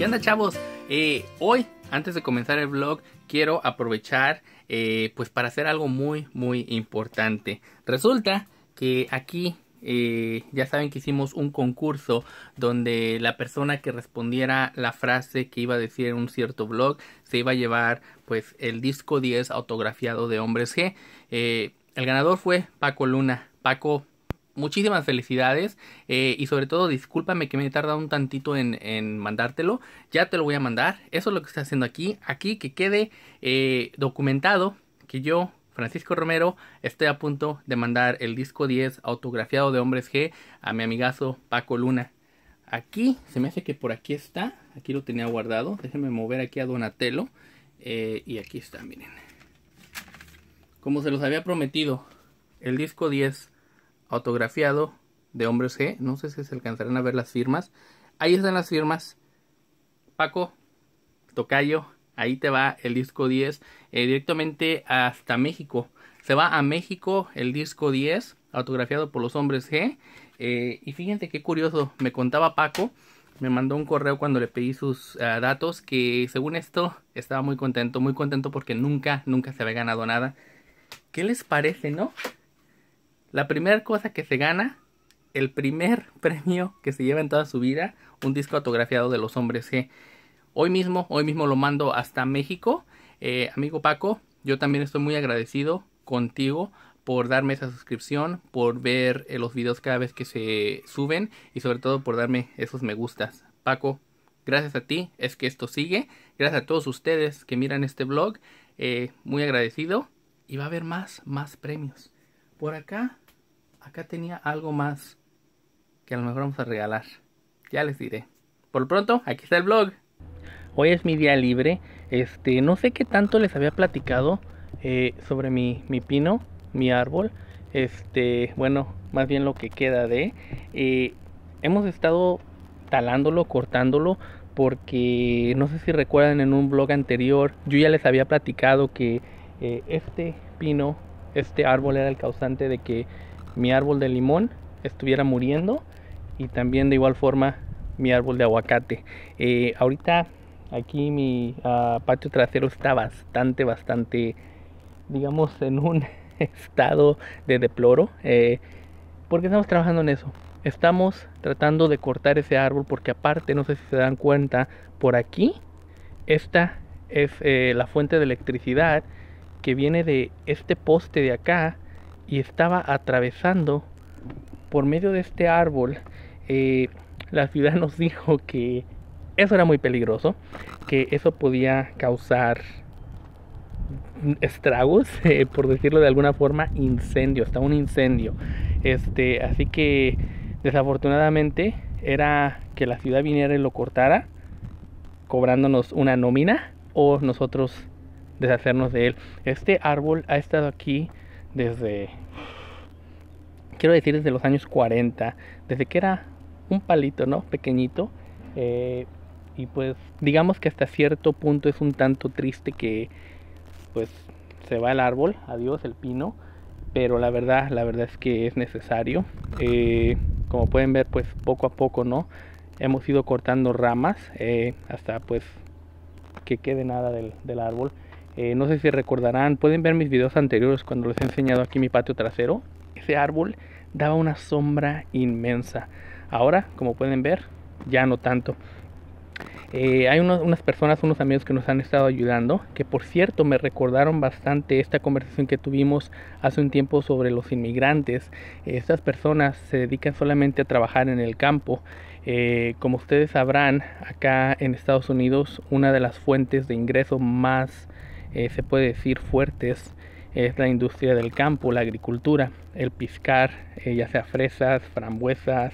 ¿Qué onda, chavos? Hoy, antes de comenzar el vlog, quiero aprovechar pues para hacer algo muy importante. Resulta que aquí ya saben que hicimos un concurso donde la persona que respondiera la frase que iba a decir en un cierto vlog se iba a llevar pues el disco 10 autografiado de Hombres G. El ganador fue Paco Luna. Paco, muchísimas felicidades y sobre todo discúlpame que me he tardado un tantito en mandártelo. Ya te lo voy a mandar. Eso es lo que estoy haciendo aquí que quede documentado que yo, Francisco Romero, estoy a punto de mandar el disco 10 autografiado de Hombres G a mi amigazo Paco Luna. Aquí, se me hace que por aquí está. Aquí lo tenía guardado. Déjenme mover aquí a Donatello. Y aquí está, miren. Como se los había prometido, el disco 10 autografiado de Hombres G. No sé si se alcanzarán a ver las firmas. Ahí están las firmas. Paco, tocayo, ahí te va el disco 10 directamente hasta México. Se va a México el disco 10 autografiado por los Hombres G. Y fíjense qué curioso, me contaba Paco, me mandó un correo cuando le pedí sus datos, que según esto estaba muy contento porque nunca se había ganado nada. ¿Qué les parece, no? La primera cosa que se gana, el primer premio que se lleva en toda su vida, un disco autografiado de los Hombres G. Hoy mismo lo mando hasta México. Amigo Paco, yo también estoy muy agradecido contigo por darme esa suscripción, por ver los videos cada vez que se suben y sobre todo por darme esos me gustas. Paco, gracias a ti es que esto sigue. Gracias a todos ustedes que miran este vlog. Muy agradecido. Y va a haber más premios. Por acá tenía algo más que a lo mejor vamos a regalar. Ya les diré. Por lo pronto, aquí está el vlog. Hoy es mi día libre. No sé qué tanto les había platicado sobre mi pino, mi árbol. Bueno, más bien lo que queda de. Hemos estado talándolo, cortándolo, porque no sé si recuerdan en un vlog anterior, yo ya les había platicado que este pino, este árbol era el causante de que mi árbol de limón estuviera muriendo y también de igual forma mi árbol de aguacate. Ahorita aquí mi patio trasero está bastante, digamos, en un estado de deploro, porque estamos trabajando en eso. Estamos tratando de cortar ese árbol porque aparte, no sé si se dan cuenta, por aquí esta es la fuente de electricidad que viene de este poste de acá y estaba atravesando por medio de este árbol. La ciudad nos dijo que eso era muy peligroso, que eso podía causar estragos, por decirlo de alguna forma, incendio, hasta un incendio. Así que desafortunadamente era que la ciudad viniera y lo cortara, cobrándonos una nómina, o nosotros deshacernos de él. Este árbol ha estado aquí desde, quiero decir, desde los años 40, desde que era un palito, ¿no? Pequeñito. Y pues digamos que hasta cierto punto es un tanto triste que pues se va el árbol, adiós el pino, pero la verdad es que es necesario. Como pueden ver, pues poco a poco, ¿no? Hemos ido cortando ramas hasta pues que quede nada del árbol. No sé si recordarán, pueden ver mis videos anteriores cuando les he enseñado aquí mi patio trasero. Ese árbol daba una sombra inmensa. Ahora, como pueden ver, ya no tanto. Hay unas personas, unos amigos que nos han estado ayudando, que por cierto me recordaron bastante esta conversación que tuvimos hace un tiempo sobre los inmigrantes. Estas personas se dedican solamente a trabajar en el campo. Como ustedes sabrán, acá en Estados Unidos una de las fuentes de ingreso más, se puede decir, fuertes es la industria del campo, la agricultura, el piscar, ya sea fresas, frambuesas,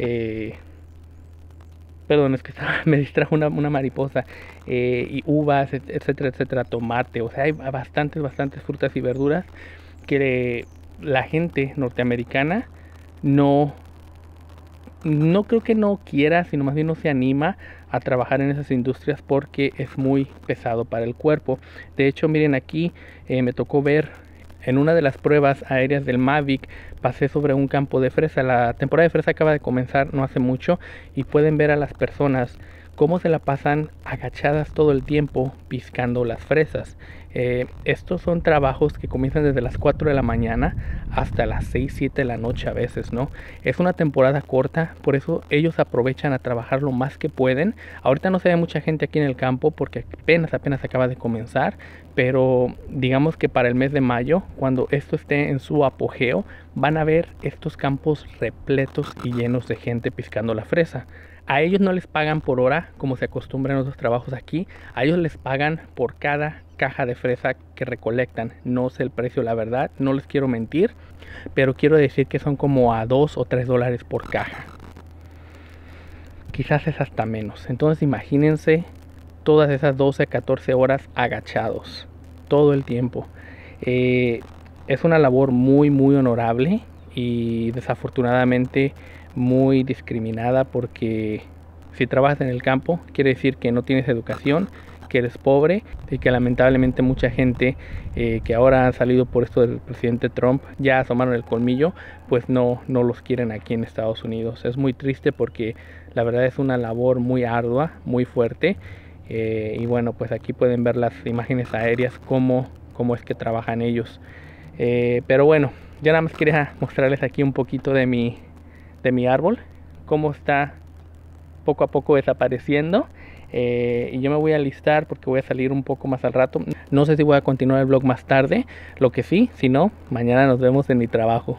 perdón, es que me distrajo una mariposa, y uvas, etcétera, tomate. O sea, hay bastantes frutas y verduras que la gente norteamericana no creo que no quiera, sino más bien no se anima a trabajar en esas industrias porque es muy pesado para el cuerpo. De hecho, miren aquí, me tocó ver en una de las pruebas aéreas del Mavic, pasé sobre un campo de fresa. La temporada de fresa acaba de comenzar no hace mucho y pueden ver a las personas cómo se la pasan agachadas todo el tiempo piscando las fresas. Estos son trabajos que comienzan desde las 4 de la mañana hasta las 6, 7 de la noche a veces, ¿no? Es una temporada corta, por eso ellos aprovechan a trabajar lo más que pueden. Ahorita no se ve mucha gente aquí en el campo porque apenas acaba de comenzar, pero digamos que para el mes de mayo, cuando esto esté en su apogeo, van a ver estos campos repletos y llenos de gente piscando la fresa. A ellos no les pagan por hora como se acostumbra en otros trabajos aquí, a ellos les pagan por cada caja de fresa que recolectan. No sé el precio, la verdad, no les quiero mentir, pero quiero decir que son como a $2 o $3 por caja. Quizás es hasta menos. Entonces imagínense todas esas 12 a 14 horas agachados todo el tiempo. Es una labor muy honorable y desafortunadamente muy discriminada, porque si trabajas en el campo quiere decir que no tienes educación, que eres pobre y que lamentablemente mucha gente que ahora ha salido por esto del presidente Trump ya asomaron el colmillo, pues no los quieren aquí en Estados Unidos. Es muy triste porque la verdad es una labor muy ardua, muy fuerte, y bueno, pues aquí pueden ver las imágenes aéreas cómo es que trabajan ellos. Pero bueno, ya nada más quería mostrarles aquí un poquito de mi árbol, cómo está poco a poco desapareciendo. Y yo me voy a alistar porque voy a salir un poco más al rato. No sé si voy a continuar el vlog más tarde, lo que sí, si no, mañana nos vemos en mi trabajo.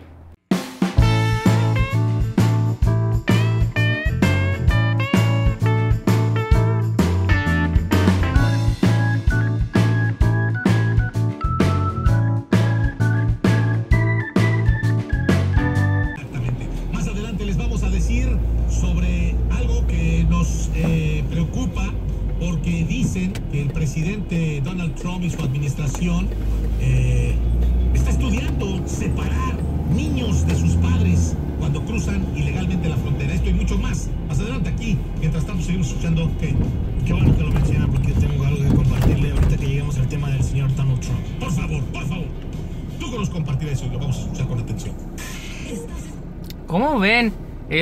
Sobre algo que nos preocupa, porque dicen que el presidente Donald Trump y su administración está estudiando separar niños de sus padres cuando cruzan ilegalmente la frontera. Esto y mucho más adelante aquí. Mientras tanto seguimos escuchando. Qué bueno que lo menciona, porque tengo algo que compartirle ahorita que lleguemos al tema del señor Donald Trump. Por favor, tú que nos compartir eso y lo vamos a escuchar con atención. ¿Cómo ven?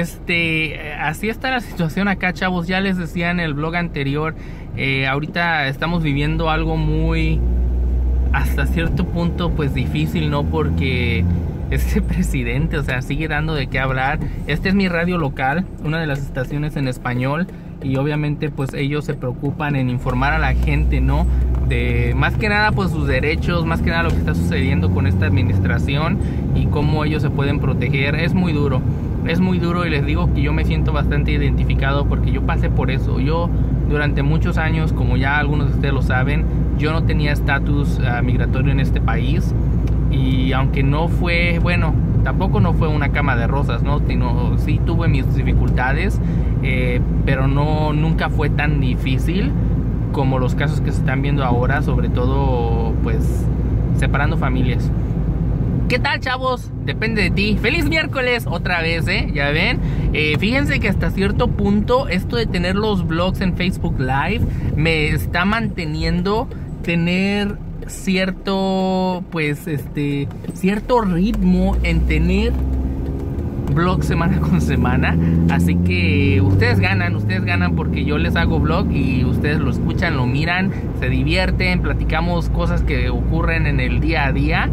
Así está la situación acá, chavos. Ya les decía en el vlog anterior, ahorita estamos viviendo algo muy, hasta cierto punto, pues difícil, ¿no? Porque este presidente, o sea, sigue dando de qué hablar. Este es mi radio local, una de las estaciones en español, y obviamente pues ellos se preocupan en informar a la gente, ¿no? De más que nada pues sus derechos, más que nada lo que está sucediendo con esta administración y cómo ellos se pueden proteger. Es muy duro y les digo que yo me siento bastante identificado porque yo pasé por eso. Yo durante muchos años, como ya algunos de ustedes lo saben, yo no tenía estatus migratorio en este país, y aunque no fue, bueno, tampoco no fue una cama de rosas, ¿no? Sí tuve mis dificultades, pero nunca fue tan difícil como los casos que se están viendo ahora, sobre todo pues separando familias. ¿Qué tal, chavos? Depende de ti. ¡Feliz miércoles! Otra vez, ya ven. Fíjense que hasta cierto punto esto de tener los vlogs en Facebook Live me está manteniendo tener cierto, pues, cierto ritmo en tener vlog semana con semana. Así que ustedes ganan porque yo les hago vlog y ustedes lo escuchan, lo miran, se divierten, platicamos cosas que ocurren en el día a día.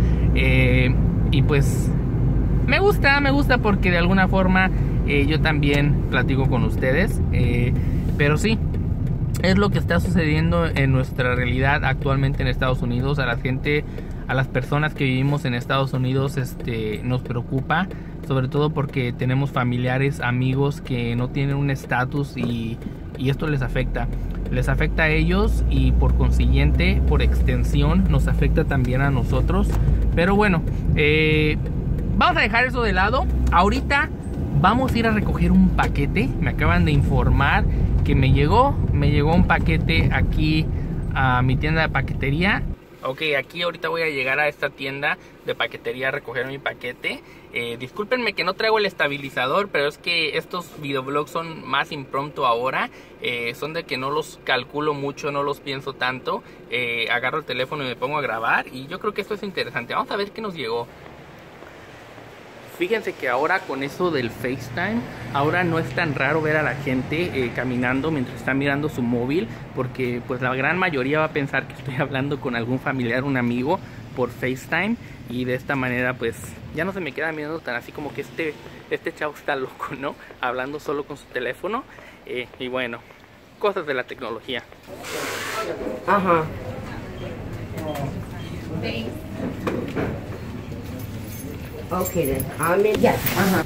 Y pues me gusta porque de alguna forma yo también platico con ustedes. Pero sí, es lo que está sucediendo en nuestra realidad actualmente en Estados Unidos. A la gente, a las personas que vivimos en Estados Unidos, nos preocupa, sobre todo porque tenemos familiares, amigos que no tienen un estatus, y esto les afecta a ellos, y por consiguiente, por extensión, nos afecta también a nosotros. Pero bueno, vamos a dejar eso de lado. Ahorita vamos a ir a recoger un paquete. Me acaban de informar que me llegó un paquete aquí a mi tienda de paquetería. Ok, aquí ahorita voy a llegar a esta tienda de paquetería a recoger mi paquete. Discúlpenme que no traigo el estabilizador, pero es que estos videoblogs son más impromptu ahora. Son de que no los calculo mucho, no los pienso tanto. Agarro el teléfono y me pongo a grabar, y yo creo que esto es interesante. Vamos a ver qué nos llegó. Fíjense que ahora con eso del FaceTime, ahora no es tan raro ver a la gente caminando mientras está mirando su móvil, porque pues la gran mayoría va a pensar que estoy hablando con algún familiar, un amigo por FaceTime, y de esta manera pues ya no se me queda mirando tan así como que este chavo está loco, ¿no? Hablando solo con su teléfono, y bueno, cosas de la tecnología. Ajá. Okay then. I'm in. Yes. Uh-huh.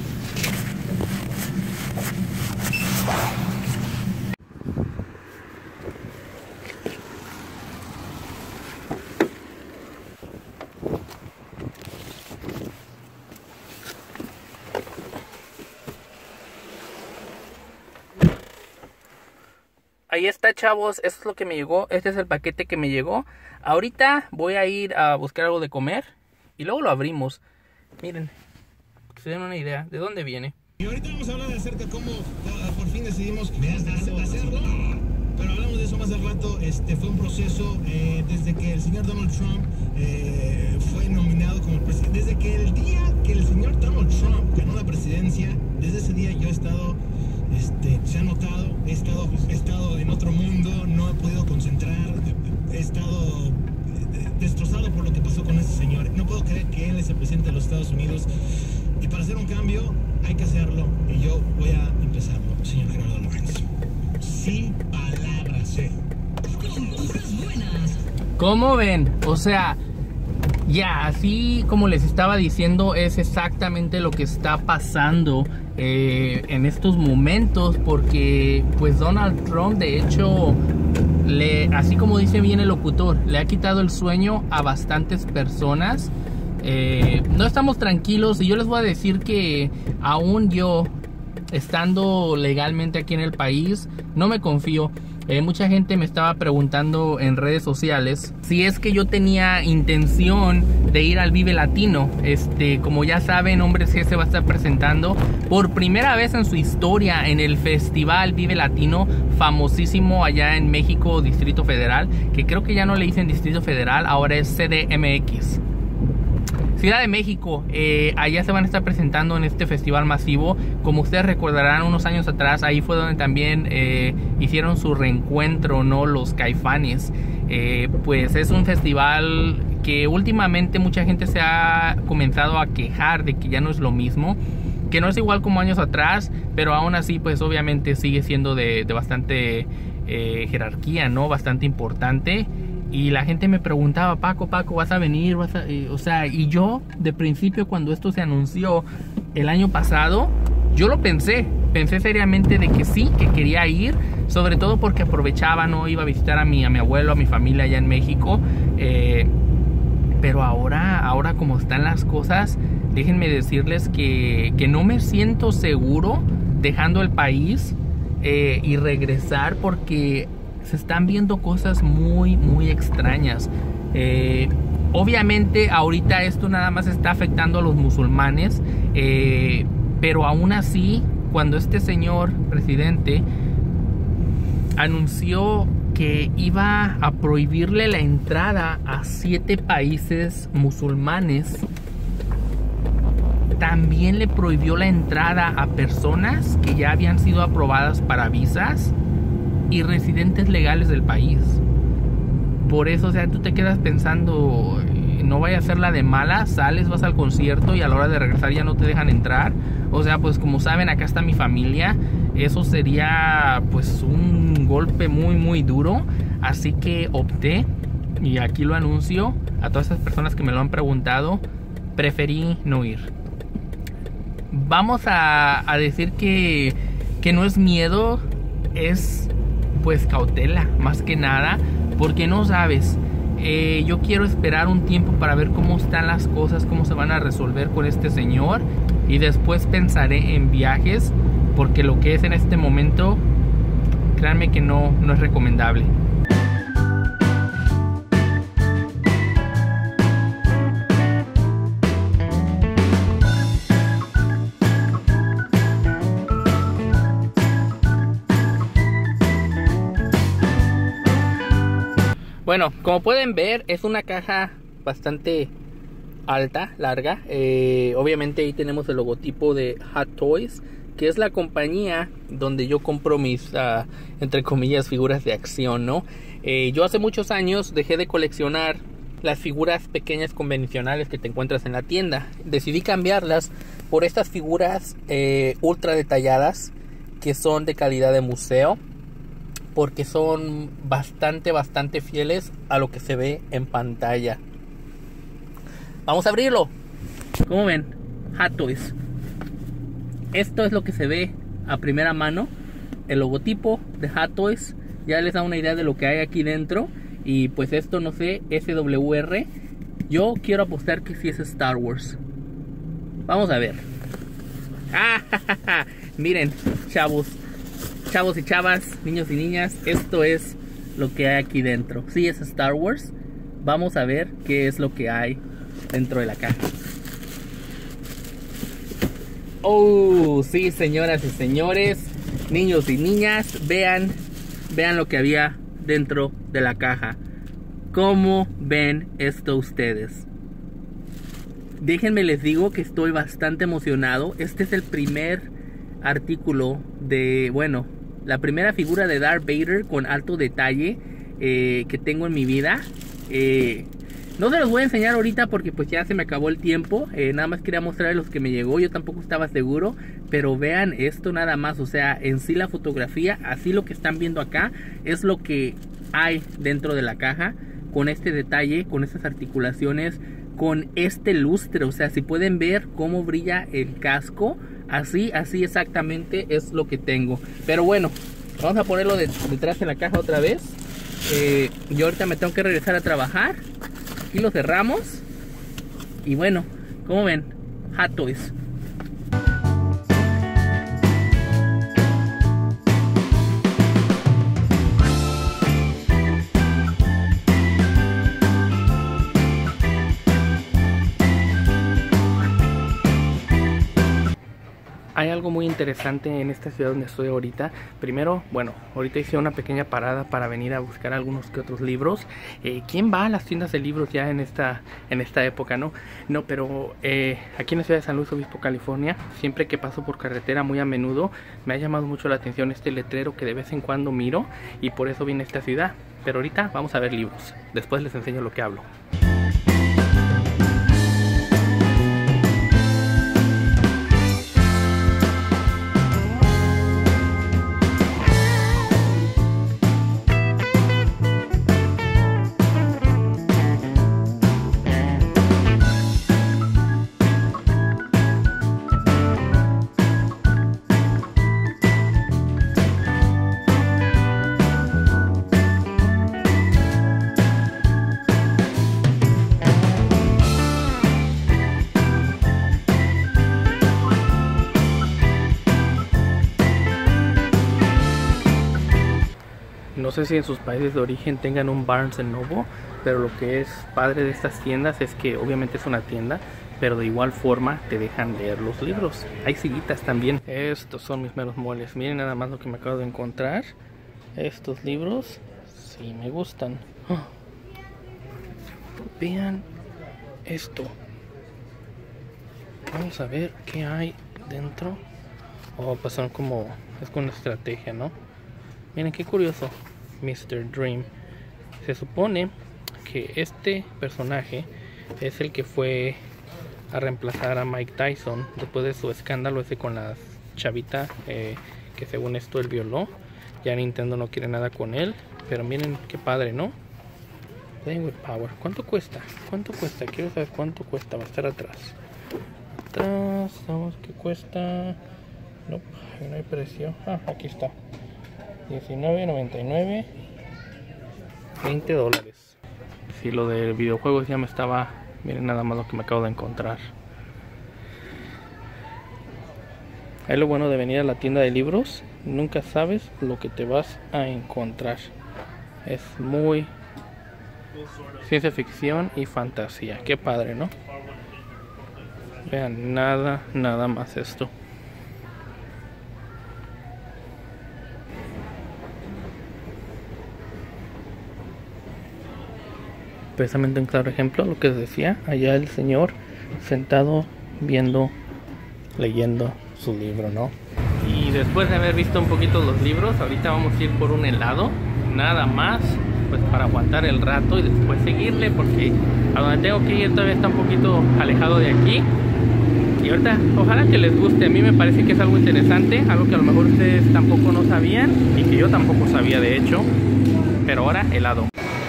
Ahí está, chavos, eso es lo que me llegó, este es el paquete que me llegó. Ahorita voy a ir a buscar algo de comer y luego lo abrimos. Miren, que se den una idea de dónde viene. Y ahorita vamos a hablar acerca de cómo por fin decidimos hacerlo. Pero hablamos de eso más al rato. Fue un proceso desde que el señor Donald Trump fue nominado como presidente. Desde que el día que el señor Donald Trump ganó la presidencia, desde ese día yo he estado, se ha notado, he estado en otro mundo, no he podido concentrar, he estado destrozado por lo que pasó con ese señor. No puedo creer que él es el presidente de los Estados Unidos. Y para hacer un cambio hay que hacerlo. Y yo voy a empezarlo, señor Gerardo Lorenz. Sin palabras, con puras buenas. ¿Cómo ven? O sea, ya, así como les estaba diciendo, es exactamente lo que está pasando en estos momentos, porque pues Donald Trump, de hecho, así como dice bien el locutor, le ha quitado el sueño a bastantes personas. No estamos tranquilos, y yo les voy a decir que aún yo, estando legalmente aquí en el país, no me confío. Mucha gente me estaba preguntando en redes sociales si es que yo tenía intención de ir al Vive Latino. Como ya saben, Hombres G se va a estar presentando por primera vez en su historia en el Festival Vive Latino, famosísimo allá en México, Distrito Federal, que creo que ya no le dicen Distrito Federal, ahora es CDMX. Ciudad de México, allá se van a estar presentando en este festival masivo. Como ustedes recordarán, unos años atrás, ahí fue donde también hicieron su reencuentro, ¿no? Los Caifanes. Pues es un festival que últimamente mucha gente se ha comenzado a quejar de que ya no es lo mismo, que no es igual como años atrás, pero aún así pues obviamente sigue siendo de bastante jerarquía, ¿no? Bastante importante. Y la gente me preguntaba, Paco, ¿vas a venir? O sea, y yo de principio, cuando esto se anunció el año pasado, yo lo pensé seriamente de que sí, que quería ir, sobre todo porque aprovechaba, ¿no? Iba a visitar a mi abuelo, a mi familia allá en México, pero ahora como están las cosas, déjenme decirles que no me siento seguro dejando el país y regresar, porque se están viendo cosas muy, muy extrañas. Obviamente ahorita esto nada más está afectando a los musulmanes, pero aún así, cuando este señor presidente anunció que iba a prohibirle la entrada a 7 países musulmanes, también le prohibió la entrada a personas que ya habían sido aprobadas para visas y residentes legales del país. Por eso, o sea, tú te quedas pensando, no vaya a ser la de mala, sales, vas al concierto y a la hora de regresar ya no te dejan entrar. O sea, pues como saben, acá está mi familia. Eso sería pues un golpe muy, muy duro. Así que opté, y aquí lo anuncio a todas esas personas que me lo han preguntado, preferí no ir. Vamos a decir que no es miedo, es pues cautela, más que nada, porque no sabes. Yo quiero esperar un tiempo para ver cómo están las cosas, cómo se van a resolver con este señor, y después pensaré en viajes, porque lo que es en este momento, créanme que no es recomendable. Bueno, como pueden ver, es una caja bastante alta, larga. Obviamente ahí tenemos el logotipo de Hot Toys, que es la compañía donde yo compro mis, entre comillas, figuras de acción, ¿no? Yo hace muchos años dejé de coleccionar las figuras pequeñas convencionales que te encuentras en la tienda. Decidí cambiarlas por estas figuras ultra detalladas, que son de calidad de museo, porque son bastante fieles a lo que se ve en pantalla. Vamos a abrirlo. Como ven, Hot Toys. Esto es lo que se ve a primera mano. El logotipo de Hot Toys ya les da una idea de lo que hay aquí dentro. Y pues esto, no sé, SWR. Yo quiero apostar que sí es Star Wars. Vamos a ver. Miren, chavos y chavas, niños y niñas, esto es lo que hay aquí dentro. Sí es Star Wars. Vamos a ver qué es lo que hay dentro de la caja. Oh, sí, señoras y señores, niños y niñas, vean lo que había dentro de la caja. ¿Cómo ven esto ustedes? Déjenme les digo que estoy bastante emocionado. Este es el primer artículo de, bueno, la primera figura de Darth Vader con alto detalle que tengo en mi vida. No se los voy a enseñar ahorita porque pues ya se me acabó el tiempo. Nada más quería mostrarles los que me llegó. Yo tampoco estaba seguro, pero vean esto nada más. O sea, en sí la fotografía, así lo que están viendo acá, es lo que hay dentro de la caja. Con este detalle, con estas articulaciones, con este lustre. O sea, si pueden ver cómo brilla el casco, así exactamente es lo que tengo. Pero bueno, vamos a ponerlo detrás en la caja otra vez. Yo ahorita me tengo que regresar a trabajar. Aquí lo cerramos. Y bueno, como ven, Hot Toys. Hay algo muy interesante en esta ciudad donde estoy ahorita. Primero, bueno, ahorita hice una pequeña parada para venir a buscar algunos que otros libros. ¿Quién va a las tiendas de libros ya en esta época, no? No, pero aquí en la ciudad de San Luis Obispo, California, siempre que paso por carretera muy a menudo, me ha llamado mucho la atención este letrero que de vez en cuando miro, y por eso vine a esta ciudad. Pero ahorita vamos a ver libros. Después les enseño lo que hablo. No sé si en sus países de origen tengan un Barnes & Noble, pero lo que es padre de estas tiendas es que obviamente es una tienda, pero de igual forma te dejan leer los libros. Hay sillitas también. Estos son mis meros moles. Miren nada más lo que me acabo de encontrar. Estos libros sí me gustan. ¡Oh! Vean esto. Vamos a ver qué hay dentro. Oh, pues son como... es con estrategia, ¿no? Miren qué curioso. Mr. Dream. Se supone que este personaje es el que fue a reemplazar a Mike Tyson después de su escándalo ese con la chavita que según esto él violó. Ya Nintendo no quiere nada con él, pero miren qué padre, ¿no? Playing with Power. ¿Cuánto cuesta? ¿Cuánto cuesta? Quiero saber cuánto cuesta. Va a estar atrás. Atrás, vamos, ¿qué cuesta? No, no hay precio. Aquí está. $19.99, $20. Si lo de videojuegos ya me estaba... miren nada más lo que me acabo de encontrar. Es lo bueno de venir a la tienda de libros. Nunca sabes lo que te vas a encontrar. Es muy ciencia ficción y fantasía. Qué padre, ¿no? Vean, nada más esto. precisamente un claro ejemplo, lo que les decía, allá el señor sentado viendo, leyendo su libro, ¿no? Y después de haber visto un poquito los libros, ahorita vamos a ir por un helado, nada más, pues para aguantar el rato y después seguirle, porque a donde tengo que ir todavía está un poquito alejado de aquí. Y ahorita, ojalá que les guste. A mí me parece que es algo interesante, algo que a lo mejor ustedes tampoco no sabían y que yo tampoco sabía de hecho. Pero ahora helado.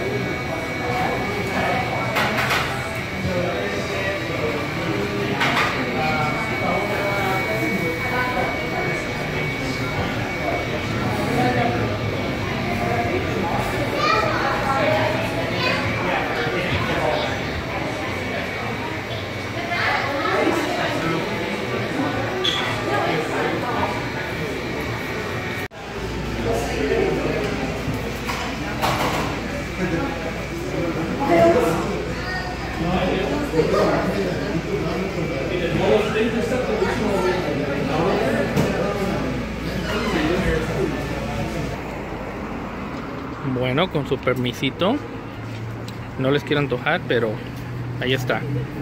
Bueno, con su permisito, no les quiero antojar, pero ahí está.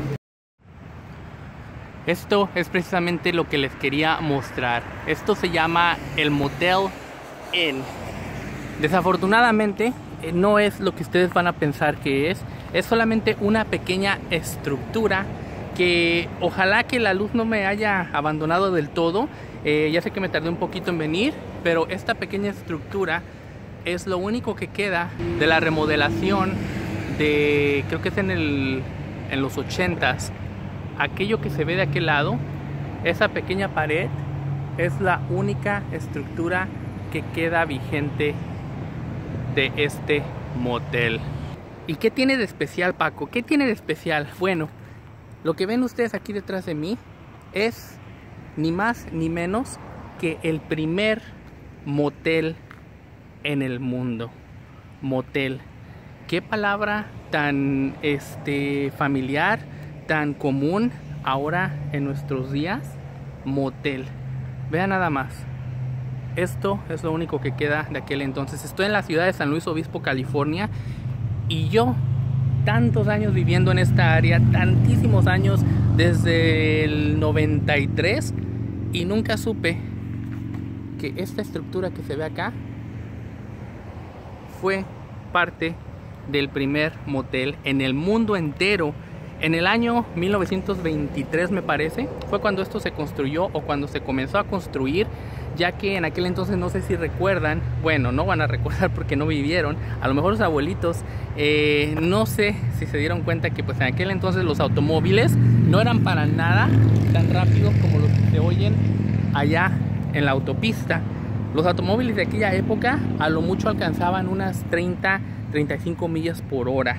Esto es precisamente lo que les quería mostrar. Esto se llama el Motel Inn. Desafortunadamente no es lo que ustedes van a pensar que es. Es solamente una pequeña estructura que ojalá que la luz no me haya abandonado del todo. Ya sé que me tardé un poquito en venir, pero esta pequeña estructura es lo único que queda de la remodelación de, creo que es en los 80s. Aquello que se ve de aquel lado, esa pequeña pared, es la única estructura que queda vigente de este motel. ¿Y qué tiene de especial, Paco? ¿Qué tiene de especial? Bueno, lo que ven ustedes aquí detrás de mí es ni más ni menos que el primer motel en el mundo. Motel. Qué palabra tan familiar, tan común ahora en nuestros días. Motel. Vean nada más. Esto es lo único que queda de aquel entonces. Estoy en la ciudad de San Luis Obispo, California, y yo, tantos años viviendo en esta área, tantísimos años, desde el 93, y nunca supe que esta estructura que se ve acá fue parte del primer motel en el mundo entero. En el año 1923, me parece, fue cuando esto se construyó o cuando se comenzó a construir, ya que en aquel entonces, no sé si recuerdan, bueno, no van a recordar porque no vivieron, a lo mejor los abuelitos, no sé si se dieron cuenta que pues en aquel entonces los automóviles no eran para nada tan rápidos como los que se oyen allá en la autopista. Los automóviles de aquella época a lo mucho alcanzaban unas 30-35 millas por hora.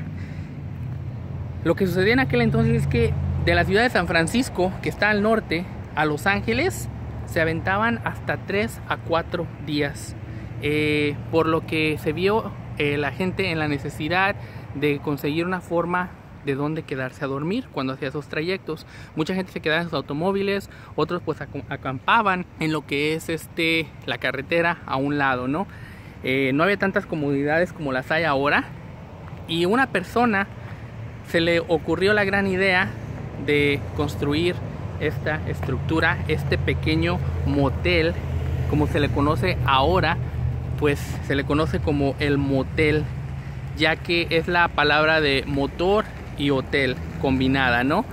Lo que sucedía en aquel entonces es que de la ciudad de San Francisco, que está al norte, a Los Ángeles, se aventaban hasta 3 a 4 días. Por lo que se vio la gente en la necesidad de conseguir una forma de dónde quedarse a dormir cuando hacía esos trayectos. Mucha gente se quedaba en sus automóviles, otros pues acampaban en lo que es la carretera a un lado, ¿no? No había tantas comodidades como las hay ahora, y una persona se le ocurrió la gran idea de construir esta estructura, este pequeño motel, como se le conoce ahora, pues se le conoce como el motel, ya que es la palabra de motor y hotel combinada, ¿no?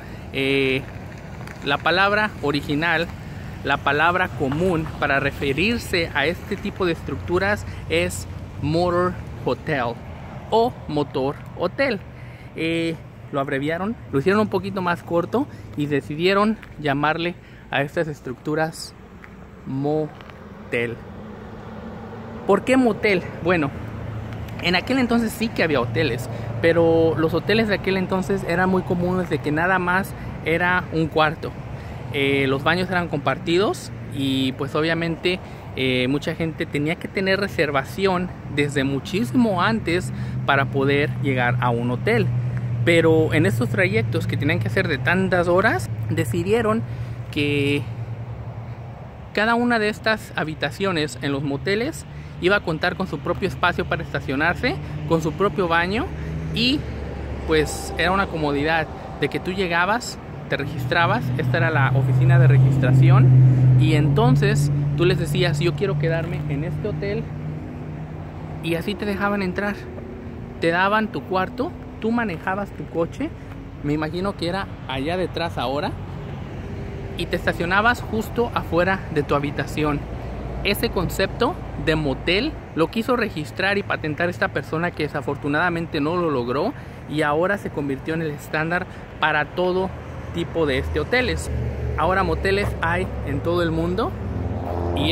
La palabra original, la palabra común para referirse a este tipo de estructuras es motor hotel o motor hotel. Lo abreviaron, lo hicieron un poquito más corto y decidieron llamarle a estas estructuras motel. ¿Por qué motel? Bueno, en aquel entonces sí que había hoteles, pero los hoteles de aquel entonces eran muy comunes de que nada más era un cuarto. Los baños eran compartidos y pues obviamente mucha gente tenía que tener reservación desde muchísimo antes para poder llegar a un hotel. Pero en estos trayectos que tenían que hacer de tantas horas, decidieron que cada una de estas habitaciones en los moteles iba a contar con su propio espacio para estacionarse, con su propio baño y pues era una comodidad de que tú llegabas, te registrabas, esta era la oficina de registración, y entonces tú les decías, yo quiero quedarme en este hotel, y así te dejaban entrar. Te daban tu cuarto, tú manejabas tu coche, me imagino que era allá detrás ahora, y te estacionabas justo afuera de tu habitación. Ese concepto de motel lo quiso registrar y patentar esta persona que desafortunadamente no lo logró, y ahora se convirtió en el estándar para todo tipo de hoteles. Ahora moteles hay en todo el mundo, y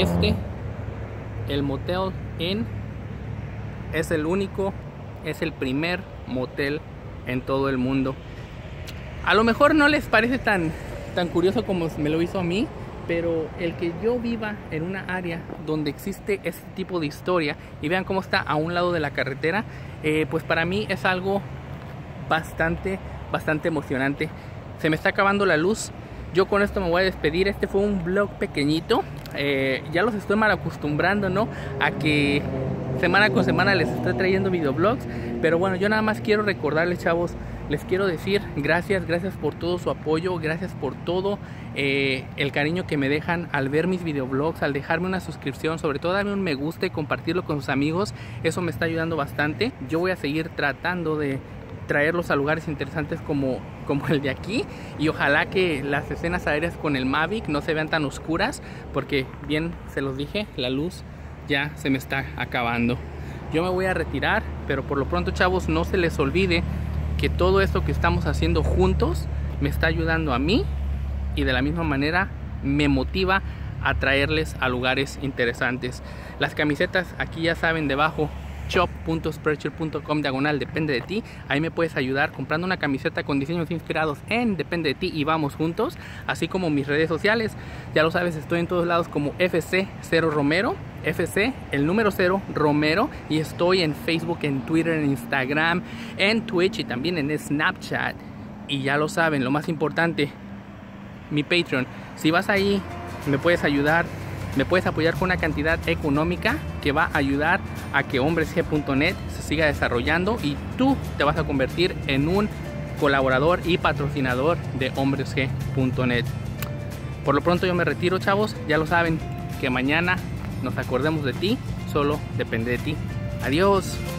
el Motel Inn, es el único, es el primer motel en todo el mundo. A lo mejor no les parece tan curioso como me lo hizo a mí, pero el que yo viva en una área donde existe este tipo de historia y vean cómo está a un lado de la carretera, pues para mí es algo bastante emocionante. Se me está acabando la luz. Yo con esto me voy a despedir. Este fue un vlog pequeñito. Ya los estoy mal acostumbrando, ¿no?, a que semana con semana les estoy trayendo videoblogs. Pero bueno, yo nada más quiero recordarles, chavos, les quiero decir gracias por todo su apoyo, gracias por todo el cariño que me dejan al ver mis videoblogs, al dejarme una suscripción, sobre todo darme un me gusta y compartirlo con sus amigos. Eso me está ayudando bastante. Yo voy a seguir tratando de traerlos a lugares interesantes como el de aquí, y ojalá que las escenas aéreas con el Mavic no se vean tan oscuras, porque bien se los dije, la luz ya se me está acabando. Yo me voy a retirar, pero por lo pronto, chavos, no se les olvide que todo esto que estamos haciendo juntos me está ayudando a mí, y de la misma manera me motiva a traerles a lugares interesantes. Las camisetas aquí ya saben, debajo shop.spreadshirt.com/depende de ti. Ahí me puedes ayudar comprando una camiseta con diseños inspirados en Depende de ti y vamos juntos, así como mis redes sociales. Ya lo sabes, estoy en todos lados como FC0 Romero, FC el número 0 Romero, y estoy en Facebook, en Twitter, en Instagram, en Twitch y también en Snapchat. Y ya lo saben, lo más importante, mi Patreon. Si vas ahí, me puedes ayudar, me puedes apoyar con una cantidad económica que va a ayudar a que hombresg.net se siga desarrollando, y tú te vas a convertir en un colaborador y patrocinador de hombresg.net. Por lo pronto yo me retiro, chavos. Ya lo saben, que mañana nos acordemos de ti, solo depende de ti. Adiós.